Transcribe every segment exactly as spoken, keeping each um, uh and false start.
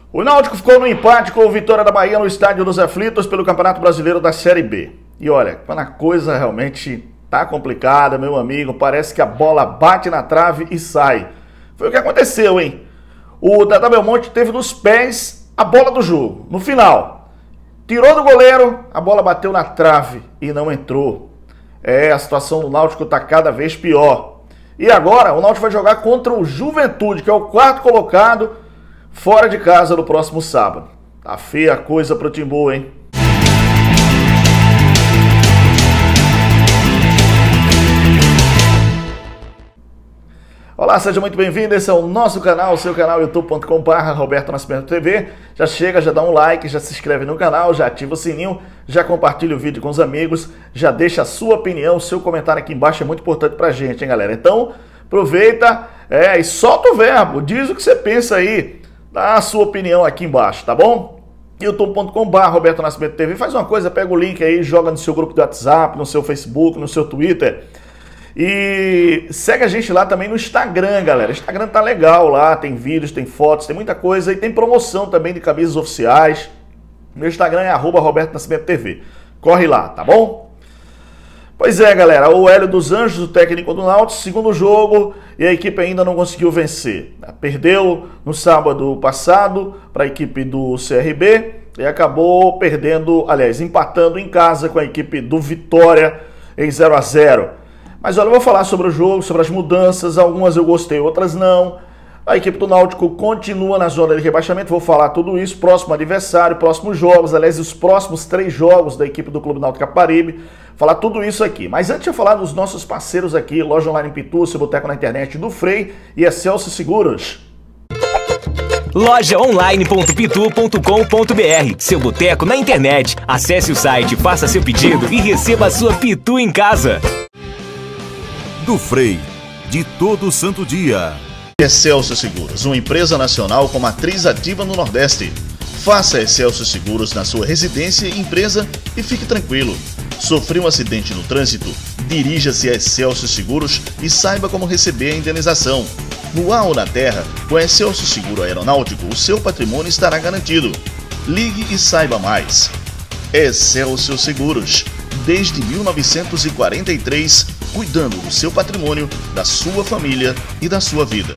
O Náutico ficou no empate com o Vitória da Bahia no Estádio dos Aflitos pelo Campeonato Brasileiro da Série B. E olha, quando a coisa realmente tá complicada, meu amigo, parece que a bola bate na trave e sai. Foi o que aconteceu, hein? O Dadá Belmonte teve nos pés a bola do jogo, no final. Tirou do goleiro, a bola bateu na trave e não entrou. É, a situação do Náutico tá cada vez pior. E agora o Náutico vai jogar contra o Juventude, que é o quarto colocado, fora de casa no próximo sábado. Tá feia a coisa pro Timbu, hein? Olá, seja muito bem-vindo, esse é o nosso canal, o seu canal youtube ponto com barra Roberto Nascimento T V. Já chega, já dá um like, já se inscreve no canal, já ativa o sininho, já compartilha o vídeo com os amigos, já deixa a sua opinião, o seu comentário aqui embaixo é muito importante pra gente, hein, galera? Então, aproveita é, e solta o verbo, diz o que você pensa aí, dá a sua opinião aqui embaixo, tá bom? youtube ponto com barra Roberto Nascimento T V, faz uma coisa, pega o link aí, joga no seu grupo de WhatsApp, no seu Facebook, no seu Twitter. E segue a gente lá também no Instagram, galera. O Instagram tá legal lá, tem vídeos, tem fotos, tem muita coisa e tem promoção também de camisas oficiais. Meu Instagram é arroba Roberto Nascimento T V. Corre lá, tá bom? Pois é, galera, o Hélio dos Anjos, o técnico do Náutico, segundo jogo e a equipe ainda não conseguiu vencer. Perdeu no sábado passado para a equipe do C R B e acabou perdendo, aliás, empatando em casa com a equipe do Vitória em zero a zero. Mas olha, eu vou falar sobre o jogo, sobre as mudanças, algumas eu gostei, outras não. A equipe do Náutico continua na zona de rebaixamento, vou falar tudo isso, próximo adversário, próximos jogos, aliás, os próximos três jogos da equipe do Clube Náutico Capibaribe, falar tudo isso aqui. Mas antes de eu falar dos nossos parceiros aqui, Loja Online Pitu, seu boteco na internet do Frei e Excelsior Seguros. loja online ponto pitu ponto com ponto br, seu boteco na internet. Acesse o site, faça seu pedido e receba a sua Pitu em casa. Do Frei, de todo santo dia. Excelsior Seguros, uma empresa nacional com matriz ativa no Nordeste. Faça Excelsior Seguros na sua residência e empresa e fique tranquilo. Sofreu um acidente no trânsito? Dirija-se a Excelsior Seguros e saiba como receber a indenização. No ar ou na terra, com a Excelsior Seguro Aeronáutico, o seu patrimônio estará garantido. Ligue e saiba mais. Excelsior Seguros, desde mil novecentos e quarenta e três, cuidando do seu patrimônio, da sua família e da sua vida.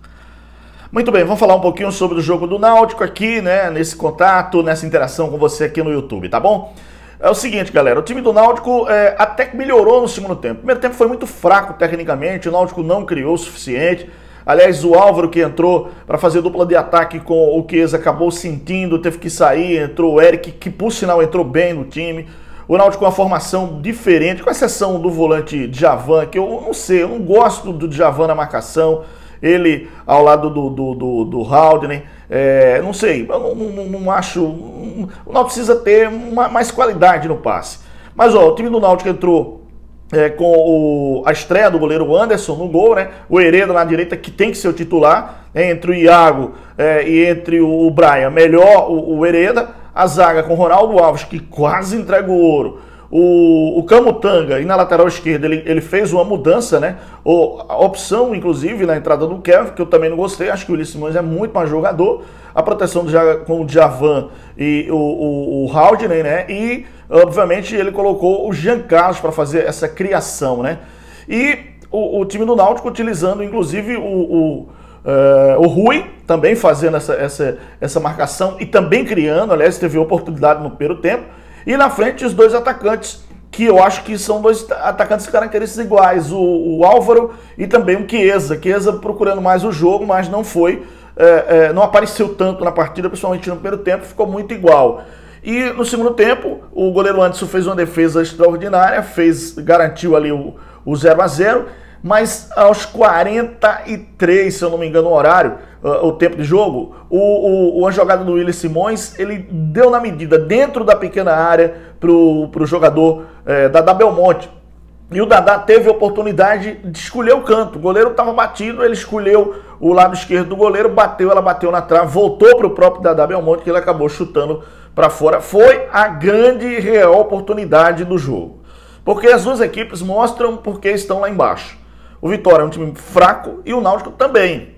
Muito bem, vamos falar um pouquinho sobre o jogo do Náutico aqui, né, nesse contato, nessa interação com você aqui no YouTube, tá bom? É o seguinte, galera, o time do Náutico é, até que melhorou no segundo tempo. O primeiro tempo foi muito fraco tecnicamente, o Náutico não criou o suficiente. Aliás, o Álvaro, que entrou para fazer dupla de ataque com o Chiesa, acabou sentindo, teve que sair, entrou o Eric, que por sinal entrou bem no time. O Náutico com uma formação diferente, com exceção do volante Djavan, que eu não sei, eu não gosto do Djavan na marcação, ele ao lado do, do, do, do Haldner, é, não sei, eu não, não, não acho, o Náutico precisa ter uma, mais qualidade no passe. Mas ó, o time do Náutico entrou é, com o, a estreia do goleiro Anderson no gol, né? O Hereda na direita, que tem que ser o titular, é, entre o Iago é, e entre o, o Brian, melhor o, o Hereda. A zaga com Ronaldo Alves, que quase entrega o ouro. O, o Camutanga, e na lateral esquerda, ele, ele fez uma mudança, né? O, a opção, inclusive, na entrada do Kevin, que eu também não gostei. Acho que o Ulisses Simões é muito mais jogador. A proteção do, com o Djavan e o, o, o Haldner, né? E, obviamente, ele colocou o Jean Carlos para fazer essa criação, né? E o, o time do Náutico utilizando, inclusive, o... o Uh, o Rui também fazendo essa, essa, essa marcação e também criando, aliás, teve oportunidade no primeiro tempo. E na frente os dois atacantes, que eu acho que são dois atacantes de características iguais, o, o Álvaro e também o Chiesa. Chiesa procurando mais o jogo, mas não foi, é, é, não apareceu tanto na partida, principalmente no primeiro tempo, ficou muito igual. E no segundo tempo, o goleiro Anderson fez uma defesa extraordinária, fez, garantiu ali o, o zero a zero. Mas aos quarenta e três, se eu não me engano o horário, uh, o tempo de jogo, o, o, a jogada do Willis Simões, ele deu na medida dentro da pequena área para o jogador eh, Dadá Belmonte. E o Dadá teve a oportunidade de escolher o canto. O goleiro estava batido, ele escolheu o lado esquerdo do goleiro, bateu, ela bateu na trave, voltou para o próprio Dadá Belmonte, que ele acabou chutando para fora. Foi a grande e real oportunidade do jogo. Porque as duas equipes mostram porque estão lá embaixo. O Vitória é um time fraco e o Náutico também.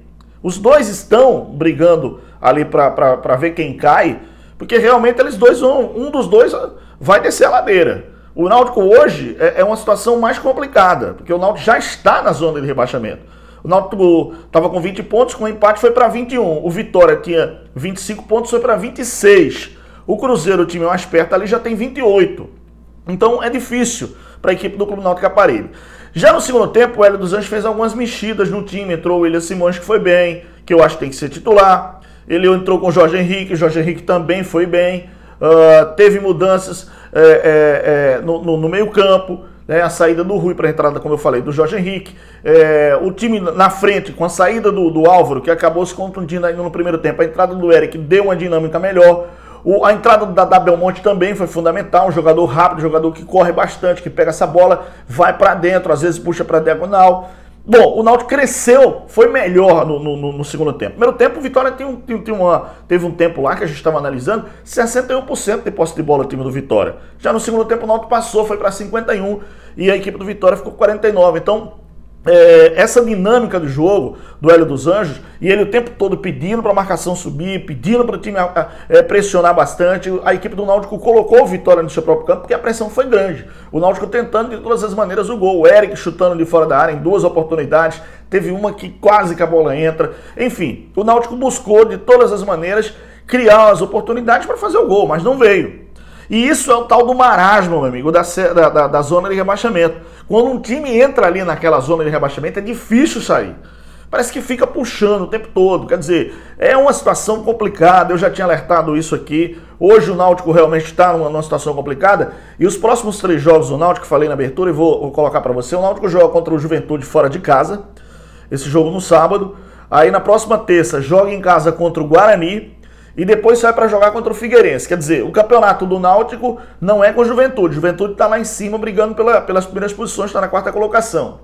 Os dois estão brigando ali para ver quem cai, porque realmente eles dois vão, um dos dois vai descer a ladeira. O Náutico hoje é, é uma situação mais complicada, porque o Náutico já está na zona de rebaixamento. O Náutico estava com vinte pontos, com o empate foi para vinte e um. O Vitória tinha vinte e cinco pontos, foi para vinte e seis. O Cruzeiro, o time mais perto ali, já tem vinte e oito. Então é difícil para a equipe do Clube Náutico Caparibe. Já no segundo tempo, o Hélio dos Anjos fez algumas mexidas no time. Entrou o William Simões, que foi bem, que eu acho que tem que ser titular. Ele entrou com o Jorge Henrique, o Jorge Henrique também foi bem. Uh, teve mudanças é, é, é, no, no, no meio campo. Né, a saída do Rui para a entrada, como eu falei, do Jorge Henrique. É, o time na frente, com a saída do, do Álvaro, que acabou se contundindo ainda no primeiro tempo. A entrada do Eric deu uma dinâmica melhor. O, a entrada da, da Belmonte também foi fundamental. Um jogador rápido, um jogador que corre bastante, que pega essa bola, vai para dentro, às vezes puxa para diagonal. Bom, o Náutico cresceu, foi melhor no, no, no segundo tempo. No primeiro tempo, o Vitória tem um, tem, tem uma, teve um tempo lá que a gente estava analisando, sessenta e um por cento de posse de bola o time do Vitória. Já no segundo tempo, o Náutico passou, foi para cinquenta e um por cento e a equipe do Vitória ficou com quarenta e nove por cento. Então, é, essa dinâmica do jogo do Hélio dos Anjos, e ele o tempo todo pedindo para a marcação subir, pedindo para o time é, pressionar bastante, a equipe do Náutico colocou o Vitória no seu próprio campo porque a pressão foi grande. O Náutico tentando de todas as maneiras o gol, o Eric chutando de fora da área em duas oportunidades, teve uma que quase que a bola entra. Enfim, o Náutico buscou de todas as maneiras criar as oportunidades para fazer o gol, mas não veio. E isso é o tal do marasmo, meu amigo, da, da, da zona de rebaixamento. Quando um time entra ali naquela zona de rebaixamento, é difícil sair. Parece que fica puxando o tempo todo. Quer dizer, é uma situação complicada. Eu já tinha alertado isso aqui. Hoje o Náutico realmente está numa, numa situação complicada. E os próximos três jogos do Náutico, que falei na abertura e vou, vou colocar para você. O Náutico joga contra o Juventude fora de casa. Esse jogo no sábado. Aí na próxima terça joga em casa contra o Guarani. E depois sai para jogar contra o Figueirense. Quer dizer, o campeonato do Náutico não é com o Juventude. O Juventude está lá em cima brigando pela, pelas primeiras posições, está na quarta colocação.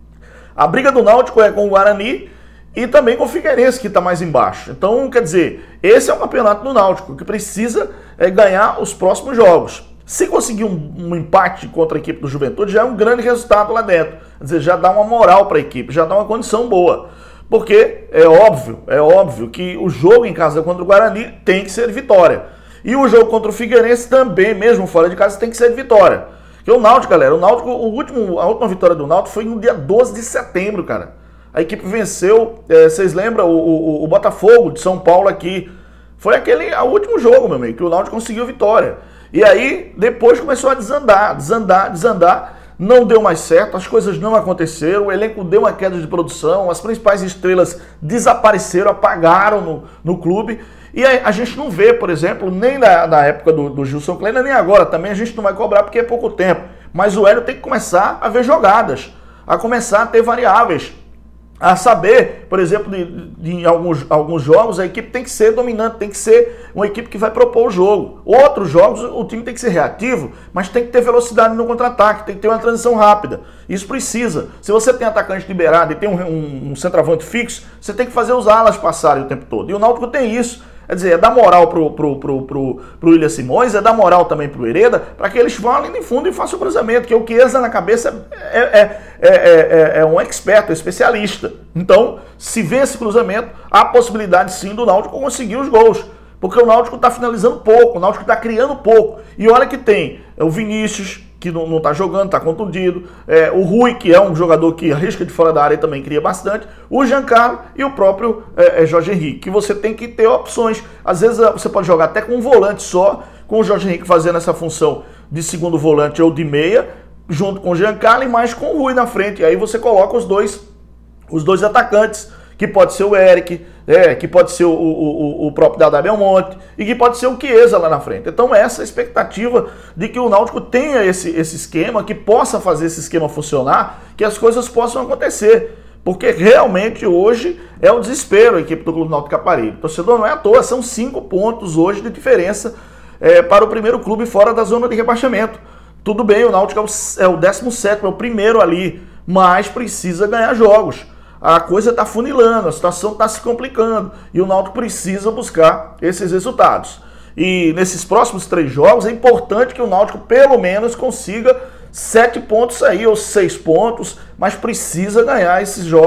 A briga do Náutico é com o Guarani e também com o Figueirense, que está mais embaixo. Então, quer dizer, esse é o campeonato do Náutico, que precisa é, ganhar os próximos jogos. Se conseguir um, um empate contra a equipe do Juventude, já é um grande resultado lá dentro. Quer dizer, já dá uma moral para a equipe, já dá uma condição boa. Porque é óbvio, é óbvio que o jogo em casa contra o Guarani tem que ser de vitória. E o jogo contra o Figueirense também, mesmo fora de casa, tem que ser de vitória. Porque o Náutico, galera, o Náutico, o último, a última vitória do Náutico foi no dia doze de setembro, cara. A equipe venceu, é, vocês lembram, o, o, o Botafogo de São Paulo aqui. Foi aquele, o último jogo, meu amigo, que o Náutico conseguiu vitória. E aí, depois começou a desandar, desandar, desandar. Não deu mais certo, as coisas não aconteceram, o elenco deu uma queda de produção, as principais estrelas desapareceram, apagaram no, no clube. E a, a gente não vê, por exemplo, nem na, na época do, do Gilson Kleina, nem agora também a gente não vai cobrar porque é pouco tempo. Mas o Hélio tem que começar a ver jogadas, a começar a ter variáveis. A saber, por exemplo, de, de, em alguns, alguns jogos a equipe tem que ser dominante, tem que ser uma equipe que vai propor o jogo. Outros jogos o time tem que ser reativo, mas tem que ter velocidade no contra-ataque, tem que ter uma transição rápida. Isso precisa. Se você tem atacante liberado e tem um, um, um centroavante fixo, você tem que fazer os alas passarem o tempo todo. E o Náutico tem isso. Quer dizer, é dar moral pro, pro, pro, pro, pro William Simões, é dar moral também pro Hereda, para que eles vão ali no fundo e façam o cruzamento, que o Chiesa na cabeça é, é, é, é, é um expert, é um especialista. Então, se vê esse cruzamento, há possibilidade sim do Náutico conseguir os gols. Porque o Náutico está finalizando pouco, o Náutico está criando pouco. E olha que tem o Vinícius, que não está jogando, está contundido, é, o Rui, que é um jogador que arrisca de fora da área e também cria bastante, o Giancarlo e o próprio é, é, Jorge Henrique, que você tem que ter opções. Às vezes você pode jogar até com um volante só, com o Jorge Henrique fazendo essa função de segundo volante ou de meia, junto com o Giancarlo e mais com o Rui na frente. E aí você coloca os dois, os dois atacantes, que pode ser o Eric, é, que pode ser o, o, o próprio Dada Belmonte e que pode ser o Chiesa lá na frente. Então essa é a expectativa de que o Náutico tenha esse, esse esquema, que possa fazer esse esquema funcionar, que as coisas possam acontecer. Porque realmente hoje é um desespero a equipe do Clube Náutico Caparibe. O torcedor não é à toa, são cinco pontos hoje de diferença é, para o primeiro clube fora da zona de rebaixamento. Tudo bem, o Náutico é o, é o décimo sétimo, é o primeiro ali, mas precisa ganhar jogos. A coisa está funilando, a situação está se complicando e o Náutico precisa buscar esses resultados. E nesses próximos três jogos é importante que o Náutico pelo menos consiga sete pontos aí, ou seis pontos, mas precisa ganhar esses jogos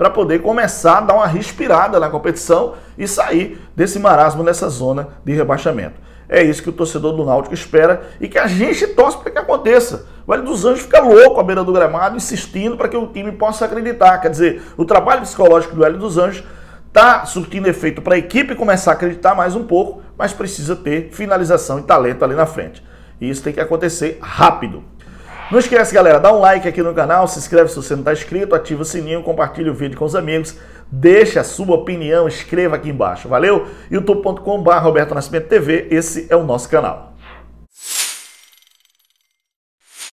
para poder começar a dar uma respirada na competição e sair desse marasmo nessa zona de rebaixamento. É isso que o torcedor do Náutico espera e que a gente torce para que aconteça. O Hélio dos Anjos fica louco à beira do gramado, insistindo para que o time possa acreditar. Quer dizer, o trabalho psicológico do Hélio dos Anjos está surtindo efeito para a equipe começar a acreditar mais um pouco, mas precisa ter finalização e talento ali na frente. E isso tem que acontecer rápido. Não esquece, galera, dá um like aqui no canal, se inscreve se você não está inscrito, ativa o sininho, compartilha o vídeo com os amigos, deixa a sua opinião, escreva aqui embaixo, valeu? youtube ponto com barra Roberto Nascimento T V, esse é o nosso canal.